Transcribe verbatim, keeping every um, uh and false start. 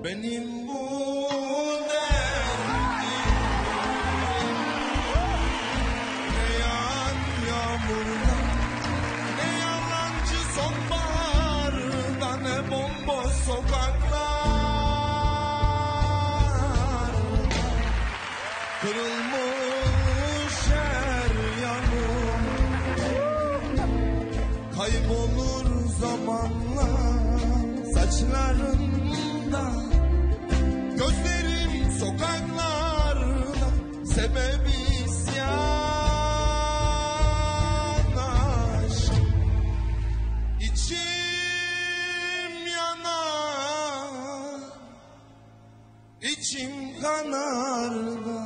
Benim bu derdim ne yağan yağmurda, ne yalancı sonbaharda, ne bomboş sokaklar, kırılmış her yanım, kaybolur zamanla saçlarında, gözlerim sokaklarda, sebebi isyan aşk. İçim yanar, içim kanar da